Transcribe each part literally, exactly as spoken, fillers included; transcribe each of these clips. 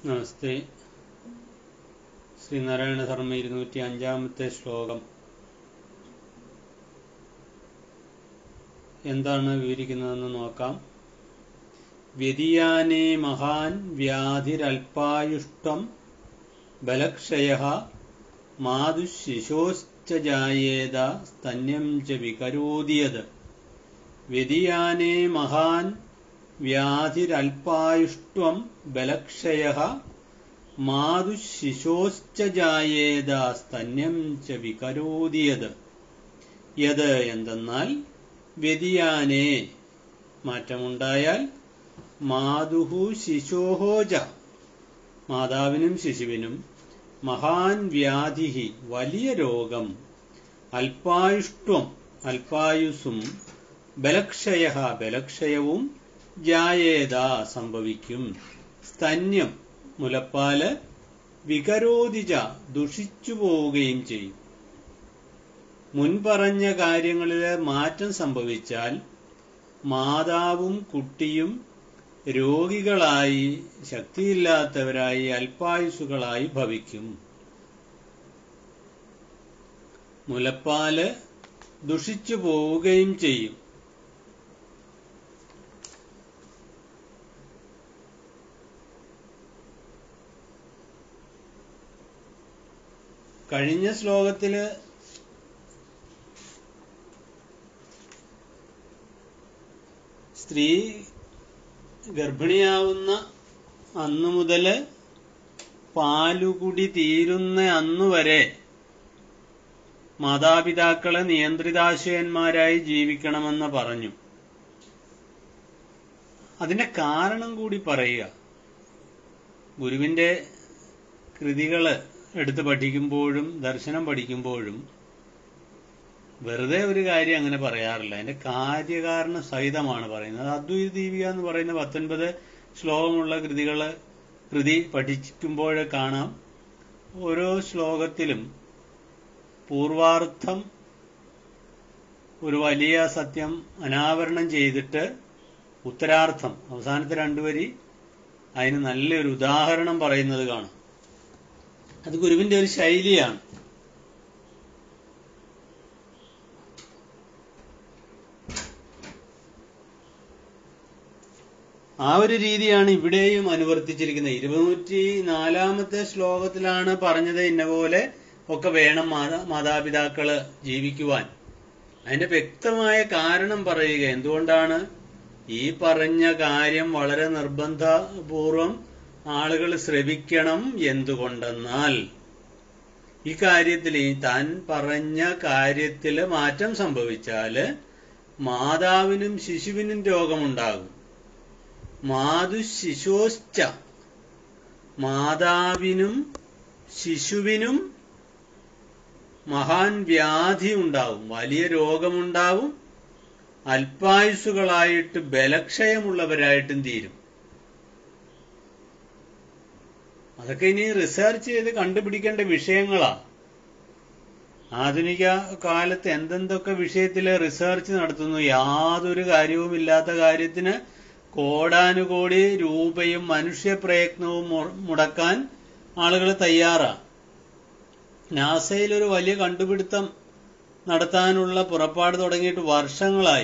നമസ്തേ. ശ്രീനാരായണ ശർമ്മ ഇരുന്നൂറ്റി അഞ്ചാമത്തെ ശ്ലോകം എന്താണ് വിവരിക്കുന്നതെന്ന് നോക്കാം. വ്യതിയാനേ മഹാൻ വ്യാധിരൽപായുഷ്ടം ബലക്ഷയഃ മാതുശിശോശ്ച ജായേത സ്തന്യം ച വികരോതിയത്. വ്യതിയാനേ മഹാൻ വ്യാധിരൽപായുഷ്ട്വം ബലക്ഷയഃ മാതുശിശോശ്ച ജായേത സ്തന്യം ച വികരോതിയത്. യത് എന്തെന്നാൽ വ്യതിയാനേ മാറ്റമുണ്ടായാൽ മാതുഹു ശിശോഹോ ച മാതാവിനും ശിശുവിനും മഹാൻ വ്യാധിഹി വലിയ രോഗം അൽപായുഷ്ട്വം അൽപായുസും ബലക്ഷയഃ ബലക്ഷയവും ജായേത സംഭവിക്കും. സ്തന്യം മുലപ്പാല് വികരോതിജ ദുഷിച്ചു പോവുകയും ചെയ്യും. മുൻപറഞ്ഞ കാര്യങ്ങളിൽ മാറ്റം സംഭവിച്ചാൽ മാതാവും കുട്ടിയും രോഗികളായി ശക്തിയില്ലാത്തവരായി അൽപായുസുകളായി ഭവിക്കും. മുലപ്പാല് ദുഷിച്ചു പോവുകയും ചെയ്യും. കഴിഞ്ഞ ശ്ലോകത്തില് സ്ത്രീ ഗർഭിണിയാവുന്ന അന്നു മുതല് പാലുകുടി തീരുന്ന അന്നുവരെ മാതാപിതാക്കള് നിയന്ത്രിതാശയന്മാരായി ജീവിക്കണമെന്ന് പറഞ്ഞു. അതിന്റെ കാരണം കൂടി പറയുക. ഗുരുവിന്റെ കൃതികള് എടുത്ത് പഠിക്കുമ്പോഴും ദർശനം പഠിക്കുമ്പോഴും വെറുതെ ഒരു കാര്യം അങ്ങനെ പറയാറില്ല. അതിന്റെ കാര്യകാരണ സഹിതമാണ് പറയുന്നത്. അദ്വൈത ദീപിക എന്ന് പറയുന്ന പത്തൊൻപത് ശ്ലോകമുള്ള കൃതികള് കൃതി പഠിക്കുമ്പോൾ കാണാം, ഓരോ ശ്ലോകത്തിലും പൂർവാർത്ഥം ഒരു വലിയ സത്യം അനാവരണം ചെയ്തിട്ട് ഉത്തരാർത്ഥം അവസാനത്തെ രണ്ടുവരി അതിന് നല്ലൊരു ഉദാഹരണം പറയുന്നത് കാണാം. അത് ഗുരുവിന്റെ ഒരു ശൈലിയാണ്. ആ ഒരു രീതിയാണ് ഇവിടെയും അനുവർത്തിച്ചിരിക്കുന്നത്. ഇരുന്നൂറ്റി നാലാമത്തെ ശ്ലോകത്തിലാണ് പറഞ്ഞത് ഇന്ന പോലെ ഒക്കെ വേണം മാതാ മാതാപിതാക്കള് ജീവിക്കുവാൻ. അതിന്റെ വ്യക്തമായ കാരണം പറയുക. എന്തുകൊണ്ടാണ് ഈ പറഞ്ഞ കാര്യം വളരെ നിർബന്ധപൂർവം ആളുകൾ ശ്രവിക്കണം? എന്തുകൊണ്ടെന്നാൽ ഈ കാര്യത്തിൽ താൻ പറഞ്ഞ കാര്യത്തില് മാറ്റം സംഭവിച്ചാല് മാതാവിനും ശിശുവിനും രോഗമുണ്ടാകും. മാതുശിശോശ്ച മാതാവിനും ശിശുവിനും മഹാൻ വ്യാധി ഉണ്ടാവും, വലിയ രോഗമുണ്ടാവും. അല്പായുസുകളായിട്ട് ബലക്ഷയമുള്ളവരായിട്ടും തീരും. അതൊക്കെ ഇനി റിസർച്ച് ചെയ്ത് കണ്ടുപിടിക്കേണ്ട വിഷയങ്ങളാ. ആധുനിക കാലത്ത് എന്തെന്തൊക്കെ വിഷയത്തില് റിസർച്ച് നടത്തുന്നു. യാതൊരു കാര്യവുമില്ലാത്ത കാര്യത്തിന് കോടാനുകോടി രൂപയും മനുഷ്യ പ്രയത്നവും മുടക്കാൻ ആളുകൾ തയ്യാറാ. നാസയിൽ ഒരു വലിയ കണ്ടുപിടുത്തം നടത്താനുള്ള പുറപ്പാട് തുടങ്ങിയിട്ട് വർഷങ്ങളായി.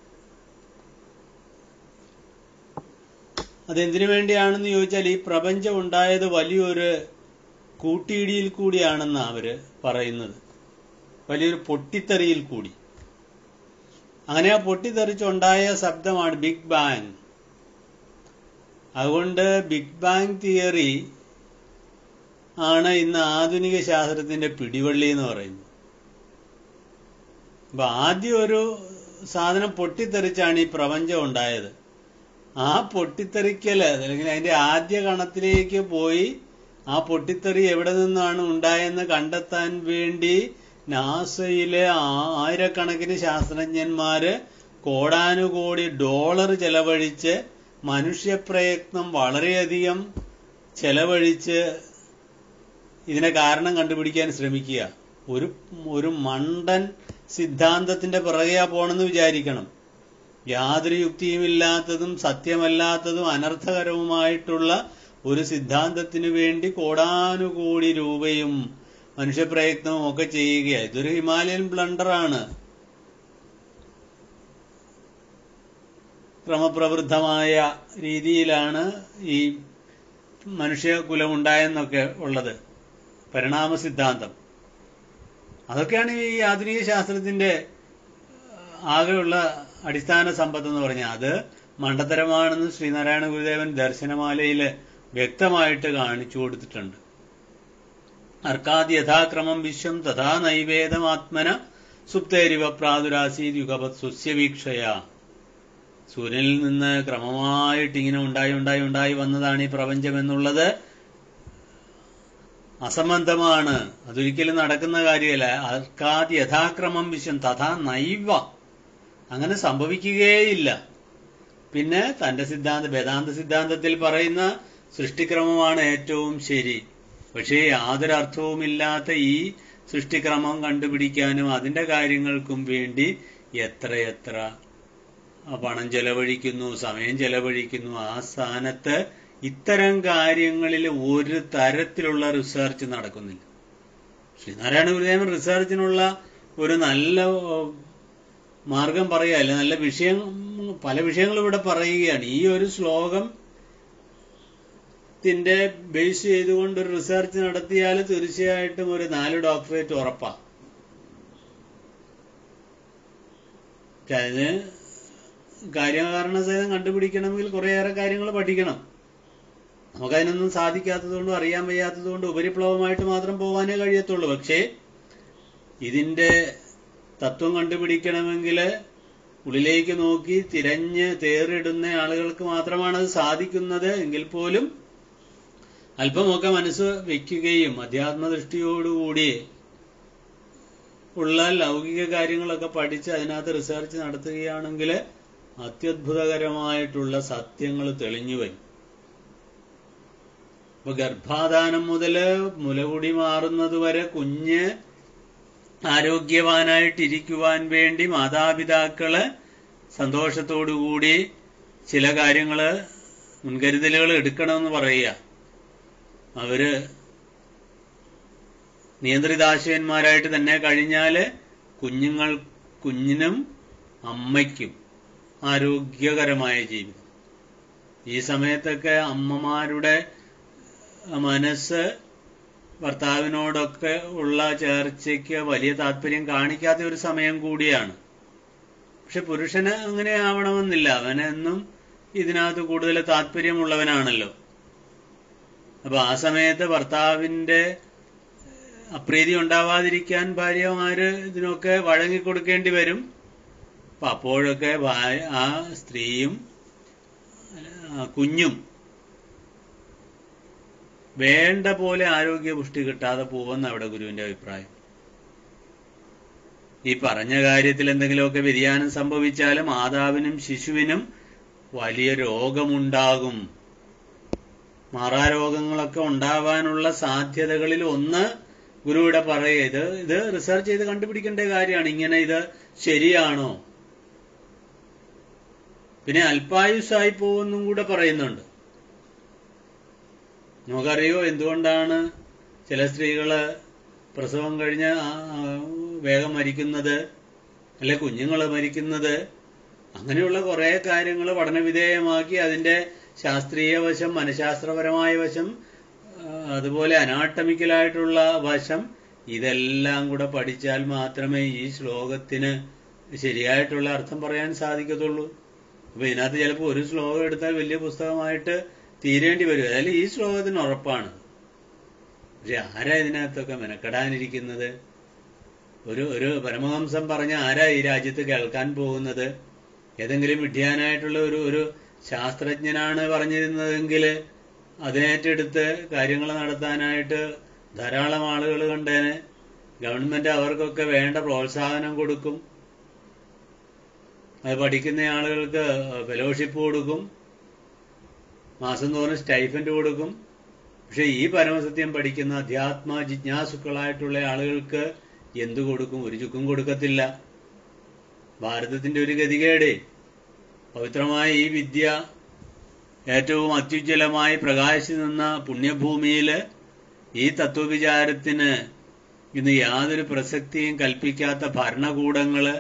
അതെന്തിനു വേണ്ടിയാണെന്ന് ചോദിച്ചാൽ ഈ പ്രപഞ്ചം ഉണ്ടായത് വലിയൊരു കൂട്ടിയിടിയിൽ കൂടിയാണെന്ന് അവര് പറയുന്നത്. വലിയൊരു പൊട്ടിത്തെറിയിൽ കൂടി. അങ്ങനെ ആ പൊട്ടിത്തെറിച്ചുണ്ടായ ശബ്ദമാണ് ബിഗ് ബാങ്. അതുകൊണ്ട് ബിഗ് ബാങ് തിയറി ആണ് ഇന്ന് ആധുനിക ശാസ്ത്രത്തിന്റെ പിടിവള്ളി എന്ന് പറയുന്നത്. അപ്പൊ ആദ്യം ഒരു സാധനം പൊട്ടിത്തെറിച്ചാണ് ഈ പ്രപഞ്ചം ഉണ്ടായത്. ആ പൊട്ടിത്തെറിക്കല് അല്ലെങ്കിൽ അതിന്റെ ആദ്യ കണത്തിലേക്ക് പോയി ആ പൊട്ടിത്തെറി എവിടെ നിന്നാണ് ഉണ്ടായെന്ന് കണ്ടെത്താൻ വേണ്ടി നാസയിലെ ആയിരക്കണക്കിന് ശാസ്ത്രജ്ഞന്മാര് കോടാനുകോടി ഡോളർ ചെലവഴിച്ച് മനുഷ്യപ്രയത്നം വളരെയധികം ചെലവഴിച്ച് ഇതിനെ കാരണം കണ്ടുപിടിക്കാൻ ശ്രമിക്കുക. ഒരു ഒരു മണ്ടൻ സിദ്ധാന്തത്തിന്റെ പിറകെയാ പോണെന്ന് വിചാരിക്കണം. യാതൊരു യുക്തിയുമില്ലാത്തതും സത്യമല്ലാത്തതും അനർത്ഥകരവുമായിട്ടുള്ള ഒരു സിദ്ധാന്തത്തിനു വേണ്ടി കോടാനുകോടി രൂപയും മനുഷ്യപ്രയത്നവും ഒക്കെ ചെയ്യുകയാണ്. ഇതൊരു ഹിമാലയൻ ബ്ലണ്ടറാണ്. ക്രമപ്രവൃദ്ധമായ രീതിയിലാണ് ഈ മനുഷ്യകുലം ഉണ്ടായെന്നൊക്കെ ഉള്ളത്, പരിണാമ സിദ്ധാന്തം. അതൊക്കെയാണ് ഈ ആധുനിക ശാസ്ത്രത്തിന്റെ ആകെയുള്ള അടിസ്ഥാന സമ്പത്ത് എന്ന് പറഞ്ഞാൽ. അത് മണ്ടത്തരമാണെന്ന് ശ്രീനാരായണ ഗുരുദേവൻ ദർശനമാലയിൽ വ്യക്തമായിട്ട് കാണിച്ചു കൊടുത്തിട്ടുണ്ട്. അർക്കാദ് യഥാക്രമം വിശ്വം തഥാ നൈവേദമാത്മന സുപ്തേരിവ പ്രാദുരാസീത് യുഗപത് സ്വസ്യവീക്ഷയ. സൂര്യനിൽ നിന്ന് ക്രമമായിട്ട് ഇങ്ങനെ ഉണ്ടായി ഉണ്ടായി ഉണ്ടായി വന്നതാണ് ഈ പ്രപഞ്ചം എന്നുള്ളത് അസംബന്ധമാണ്. അതൊരിക്കലും നടക്കുന്ന കാര്യമല്ല. അർക്കാദ് യഥാക്രമം വിശ്വം തഥാ നൈവ, അങ്ങനെ സംഭവിക്കുകയില്ല. പിന്നെ തന്റെ സിദ്ധാന്ത വേദാന്ത സിദ്ധാന്തത്തിൽ പറയുന്ന സൃഷ്ടിക്രമമാണ് ഏറ്റവും ശരി. പക്ഷേ യാതൊരർത്ഥവുമില്ലാത്ത ഈ സൃഷ്ടിക്രമം കണ്ടുപിടിക്കാനും അതിന്റെ കാര്യങ്ങൾക്കും വേണ്ടി എത്രയെത്ര പണം ചെലവഴിക്കുന്നു, സമയം ചെലവഴിക്കുന്നു. ആ സ്ഥാനത്ത് ഇത്തരം കാര്യങ്ങളിൽ ഒരു തരത്തിലുള്ള റിസർച്ച് നടക്കുന്നില്ല. ശ്രീനാരായണ ഗുരുദേവൻ റിസർച്ചിനുള്ള ഒരു നല്ല മാർഗം പറയുകയല്ല, നല്ല വിഷയം, പല വിഷയങ്ങളും ഇവിടെ പറയുകയാണ്. ഈ ഒരു ശ്ലോകത്തിന്റെ ബേസ് ചെയ്തുകൊണ്ട് ഒരു റിസർച്ച് നടത്തിയാൽ തീർച്ചയായിട്ടും ഒരു നാല് ഡോക്ടറേറ്റ് ഉറപ്പാണ്. അതിന് കാര്യകാരണ സഹിതം കണ്ടുപിടിക്കണമെങ്കിൽ കുറേയേറെ കാര്യങ്ങൾ പഠിക്കണം. നമുക്കതിനൊന്നും സാധിക്കാത്തതുകൊണ്ടും അറിയാൻ വയ്യാത്തതുകൊണ്ടും ഉപരിപ്ലവമായിട്ട് മാത്രം പോകാനേ കഴിയത്തുള്ളൂ. പക്ഷേ ഇതിന്റെ തത്വം കണ്ടുപിടിക്കണമെങ്കിൽ ഉള്ളിലേക്ക് നോക്കി തിരഞ്ഞ് തേറിടുന്ന ആളുകൾക്ക് മാത്രമാണ് അത് സാധിക്കുന്നത്. എങ്കിൽ പോലും അല്പമൊക്കെ മനസ്സ് വയ്ക്കുകയും അധ്യാത്മദൃഷ്ടിയോടുകൂടി ഉള്ള ലൗകിക കാര്യങ്ങളൊക്കെ പഠിച്ച് അതിനകത്ത് റിസർച്ച് നടത്തുകയാണെങ്കിൽ അത്യത്ഭുതകരമായിട്ടുള്ള സത്യങ്ങൾ തെളിഞ്ഞു വരും. ഇപ്പൊ ഗർഭാധാനം മുതല് മുലകുടി മാറുന്നതുവരെ കുഞ്ഞ് ആരോഗ്യവാനായിട്ടിരിക്കുവാൻ വേണ്ടി മാതാപിതാക്കള് സന്തോഷത്തോടുകൂടി ചില കാര്യങ്ങള് മുൻകരുതലുകൾ എടുക്കണമെന്ന് പറയുക. അവര് നിയന്ത്രിതാശയന്മാരായിട്ട് തന്നെ കഴിഞ്ഞാല് കുഞ്ഞുങ്ങൾ കുഞ്ഞിനും അമ്മയ്ക്കും ആരോഗ്യകരമായ ജീവിതം. ഈ സമയത്തൊക്കെ അമ്മമാരുടെ മനസ്സ് ഭർത്താവിനോടൊക്കെ ഉള്ള ചേർച്ചയ്ക്ക് വലിയ താല്പര്യം കാണിക്കാത്ത ഒരു സമയം കൂടിയാണ്. പക്ഷെ പുരുഷന് അങ്ങനെ ആവണമെന്നില്ല. അവനെന്നും ഇതിനകത്ത് കൂടുതൽ താല്പര്യമുള്ളവനാണല്ലോ. അപ്പൊ ആ സമയത്ത് ഭർത്താവിന്റെ അപ്രീതി ഉണ്ടാവാതിരിക്കാൻ ഭാര്യമാര് ഇതിനൊക്കെ വഴങ്ങിക്കൊടുക്കേണ്ടി വരും. അപ്പൊ അപ്പോഴൊക്കെ ആ സ്ത്രീയും കുഞ്ഞും വേണ്ട പോലെ ആരോഗ്യപുഷ്ടി കിട്ടാതെ പോവെന്ന് അവിടെ ഗുരുവിന്റെ അഭിപ്രായം. ഈ പറഞ്ഞ കാര്യത്തിൽ എന്തെങ്കിലുമൊക്കെ വ്യതിയാനം സംഭവിച്ചാൽ മാതാവിനും ശിശുവിനും വലിയ രോഗമുണ്ടാകും. മാറാരോഗങ്ങളൊക്കെ ഉണ്ടാവാനുള്ള സാധ്യതകളിൽ ഒന്ന് ഗുരുവിടെ പറയുക, ഇത് ഇത് റിസർച്ച് ചെയ്ത് കണ്ടുപിടിക്കേണ്ട കാര്യമാണ്. ഇങ്ങനെ ഇത് ശരിയാണോ? പിന്നെ അല്പായുസ്സായി പോകുന്നും കൂടെ പറയുന്നുണ്ട്. നമുക്കറിയോ എന്തുകൊണ്ടാണ് ചില സ്ത്രീകള് പ്രസവം കഴിഞ്ഞ് വേഗം മരിക്കുന്നത്, അല്ലെ കുഞ്ഞുങ്ങള് മരിക്കുന്നത്? അങ്ങനെയുള്ള കുറെ കാര്യങ്ങൾ പഠനവിധേയമാക്കി അതിന്റെ ശാസ്ത്രീയ വശം, മനഃശാസ്ത്രപരമായ വശം, അതുപോലെ അനാട്ടമിക്കലായിട്ടുള്ള വശം, ഇതെല്ലാം കൂടെ പഠിച്ചാൽ മാത്രമേ ഈ ശ്ലോകത്തിന് ശരിയായിട്ടുള്ള അർത്ഥം പറയാൻ സാധിക്കത്തുള്ളൂ. അപ്പൊ ഇതിനകത്ത് ചിലപ്പോൾ ഒരു ശ്ലോകം എടുത്താൽ വലിയ പുസ്തകമായിട്ട് തീരേണ്ടി വരും. അതായത് ഈ ശ്ലോകത്തിന് ഉറപ്പാണ്. പക്ഷെ ആരാ ഇതിനകത്തൊക്കെ മെനക്കെടാനിരിക്കുന്നത്? ഒരു ഒരു പരമഹംസം പറഞ്ഞ ആരാ ഈ രാജ്യത്ത് കേൾക്കാൻ പോകുന്നത്? ഏതെങ്കിലും വിഡ്ഢിയാനായിട്ടുള്ള ഒരു ഒരു ശാസ്ത്രജ്ഞനാണ് പറഞ്ഞിരുന്നതെങ്കിൽ അതിനേറ്റെടുത്ത് കാര്യങ്ങൾ നടത്താനായിട്ട് ധാരാളം ആളുകൾ കണ്ടേനെ. ഗവൺമെന്റ് അവർക്കൊക്കെ വേണ്ട പ്രോത്സാഹനം കൊടുക്കും. അത് പഠിക്കുന്ന ആളുകൾക്ക് ഫെലോഷിപ്പ് കൊടുക്കും, മാസം തോറും സ്റ്റൈഫൻഡ് കൊടുക്കും. പക്ഷെ ഈ പരമസത്യം പഠിക്കുന്ന അധ്യാത്മ ജിജ്ഞാസുക്കളായിട്ടുള്ള ആളുകൾക്ക് എന്തു കൊടുക്കും? ഒരു ചുക്കും കൊടുക്കത്തില്ല. ഭാരതത്തിന്റെ ഒരു ഗതികേട്. പവിത്രമായ ഈ വിദ്യ ഏറ്റവും അത്യുജ്വലമായി പ്രകാശിച്ചു നിന്ന പുണ്യഭൂമിയിൽ ഈ തത്വവിചാരത്തിന് ഇന്ന് യാതൊരു പ്രസക്തിയും കൽപ്പിക്കാത്ത ഭരണകൂടങ്ങള്,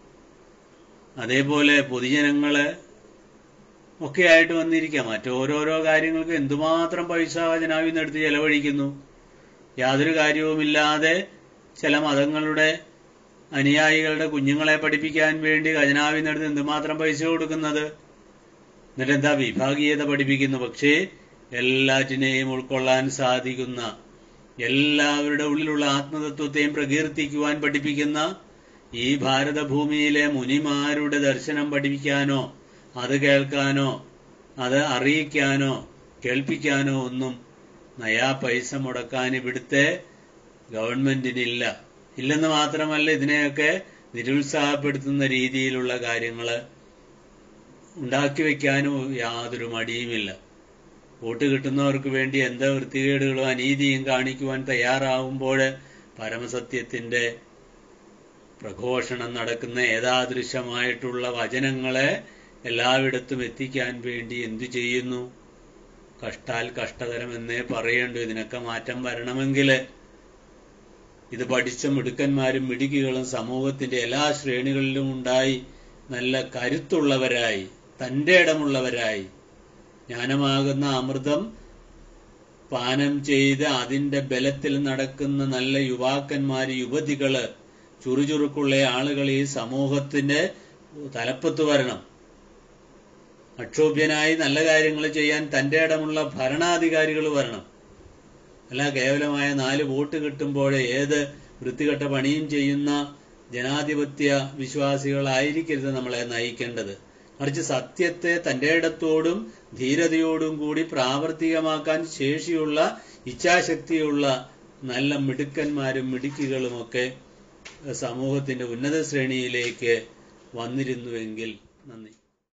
അതേപോലെ പൊതുജനങ്ങള് ഒക്കെ ആയിട്ട് വന്നിരിക്കാം. മറ്റോരോരോ കാര്യങ്ങൾക്ക് എന്തുമാത്രം പൈസ ഖജനാവിൽ നിന്ന് എടുത്ത് ചെലവഴിക്കുന്നു. യാതൊരു കാര്യവുമില്ലാതെ ചില മതങ്ങളുടെ അനുയായികളുടെ കുഞ്ഞുങ്ങളെ പഠിപ്പിക്കാൻ വേണ്ടി ഖജനാവിൽ നിന്ന് എടുത്ത് എന്തുമാത്രം പൈസ കൊടുക്കുന്നത്. എന്നിട്ട് എന്താ വിഭാഗീയത പഠിപ്പിക്കുന്നു. പക്ഷേ എല്ലാറ്റിനെയും ഉൾക്കൊള്ളാൻ സാധിക്കുന്ന, എല്ലാവരുടെ ഉള്ളിലുള്ള ആത്മതത്വത്തെയും പ്രകീർത്തിക്കുവാൻ പഠിപ്പിക്കുന്ന ഈ ഭാരതഭൂമിയിലെ മുനിമാരുടെ ദർശനം പഠിപ്പിക്കാനോ അത് കേൾക്കാനോ അത് അറിയിക്കാനോ കേൾപ്പിക്കാനോ ഒന്നും നയാ പൈസ മുടക്കാൻ ഇവിടുത്തെ ഗവൺമെന്റിനില്ല. ഇല്ലെന്ന് മാത്രമല്ല, ഇതിനെയൊക്കെ നിരുത്സാഹപ്പെടുത്തുന്ന രീതിയിലുള്ള കാര്യങ്ങൾ ഉണ്ടാക്കി വയ്ക്കാനും യാതൊരു മടിയുമില്ല. വോട്ട് കിട്ടുന്നവർക്ക് വേണ്ടി എന്താ വൃത്തികേടുകളും അനീതിയും കാണിക്കുവാൻ തയ്യാറാവുമ്പോൾ പരമസത്യത്തിന്റെ പ്രഘോഷണം നടക്കുന്ന ഏതാദൃശമായിട്ടുള്ള വചനങ്ങളെ എല്ലായിടത്തും എത്തിക്കാൻ വേണ്ടി എന്തു ചെയ്യുന്നു? കഷ്ടാൽ കഷ്ടതരമെന്നേ പറയേണ്ടു. ഇതിനൊക്കെ മാറ്റം വരണമെങ്കിൽ ഇത് പഠിച്ച മിടുക്കന്മാരും മിടുക്കികളും സമൂഹത്തിന്റെ എല്ലാ ശ്രേണികളിലും ഉണ്ടായി നല്ല കരുത്തുള്ളവരായി, തന്റെ ഇടമുള്ളവരായി, ജ്ഞാനമാകുന്ന അമൃതം പാനം ചെയ്ത് അതിന്റെ ബലത്തിൽ നടക്കുന്ന നല്ല യുവാക്കന്മാര്, യുവതികള്, ചുറുചുറുക്കുള്ള ആളുകൾ ഈ സമൂഹത്തിന്റെ തലപ്പത്ത് വരണം. അക്ഷോഭ്യനായി നല്ല കാര്യങ്ങൾ ചെയ്യാൻ തന്റെ ഇടമുള്ള ഭരണാധികാരികൾ വരണം. അല്ല കേവലമായ നാല് വോട്ട് കിട്ടുമ്പോഴേ ഏത് വൃത്തികെട്ട പണിയും ചെയ്യുന്ന ജനാധിപത്യ വിശ്വാസികളായിരിക്കരുത് നമ്മളെ നയിക്കേണ്ടത്. മറിച്ച് സത്യത്തെ തന്റെ ഇടത്തോടും ധീരതയോടും കൂടി പ്രാവർത്തികമാക്കാൻ ശേഷിയുള്ള, ഇച്ഛാശക്തിയുള്ള നല്ല മിടുക്കന്മാരും മിടുക്കികളുമൊക്കെ സമൂഹത്തിന്റെ ഉന്നത ശ്രേണിയിലേക്ക് വന്നിരുന്നുവെങ്കിൽ. നന്ദി.